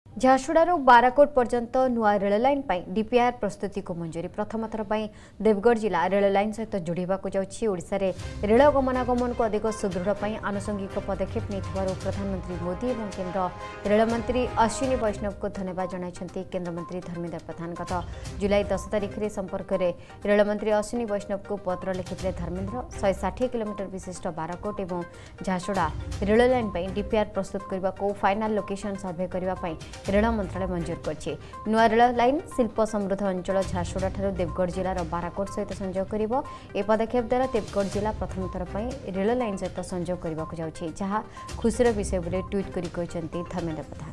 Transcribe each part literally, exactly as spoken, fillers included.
झारसुड़ारू बाराकोट पर्यंत नुआ rail line DPR प्रस्तुति को मंजूरी प्रथम थर देवगढ़ जिला रेल लाइन सहित जोड़ा ओडिशा रे रेल गमनागमन को अधिक सुदृढ़ आनुषंगिक पदक्षेप नहीं प्रधानमंत्री मोदी और केन्द्र रेलमंत्री अश्विनी वैष्णव को धन्यवाद जनाइछन्ति केन्द्रमंत्री धर्मेन्द्र प्रधान गत जुलाई दस तारिख में संपर्क में रेलमंत्री अश्विनी वैष्णव को पत्र लिखिते धर्मेन्द्र शहे षाठी किलोमीटर विशिष्ट बाराकोट और झारसुड़ा रेल लाइन डीपीआर प्रस्तुत करने को फाइनाल लोकेशन सर्वे करने रेल मंत्रालय मंजूर कर नुआ रेल लाइन शिल्प समृद्ध अंचल झारसुड़ा ठारू देवगढ़ जिलार बाराकोट सहित संजोग कर ए पदक्षेप द्वारा देवगढ़ जिला प्रथम थर रेल लाइन सहित संजोग करने जाऊँगी जहाँ खुशीर विषय बोले ट्वीट कर धर्मेन्द्र प्रधान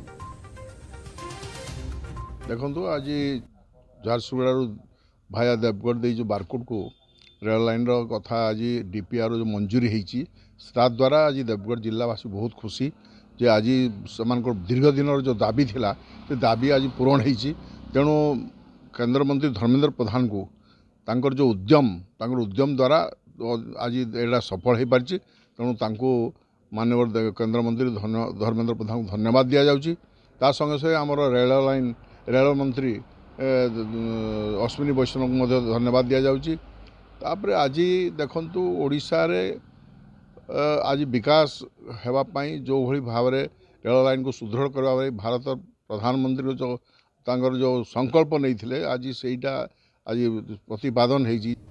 देखो आज झारसुड़ा भाया देवगढ़ दे जो बारकोट को रेल लाइन कथा आज डीपीआर जो मंजूरी होती द्वारा आज देवगढ़ जिलावासी बहुत खुशी जे आज से दीर्घ दिन जो दाबी थिला से दाबी आज पूरण होती तेणु केन्द्रमंत्री धर्मेन्द्र प्रधान को तांकर जो उद्यम तांकर उद्यम द्वारा आज एटा सफल हो पार्टी तेणु तांको माननीय केन्द्रमंत्री धर्मेन्द्र प्रधान को धन्यवाद दि जाउची ता संगे संगे आमर रेल लाइन रेल मंत्री अश्विनी वैष्णव को धन्यवाद दि जाउची तापर आज देखंतु ओडिशा रे आज विकास हेबाई जो भली भाव में रेल लाइन को सुदृढ़ करने भारत प्रधानमंत्री जो तांकर जो संकल्प नहीं थे आज सेटा आज प्रतिपादन होती।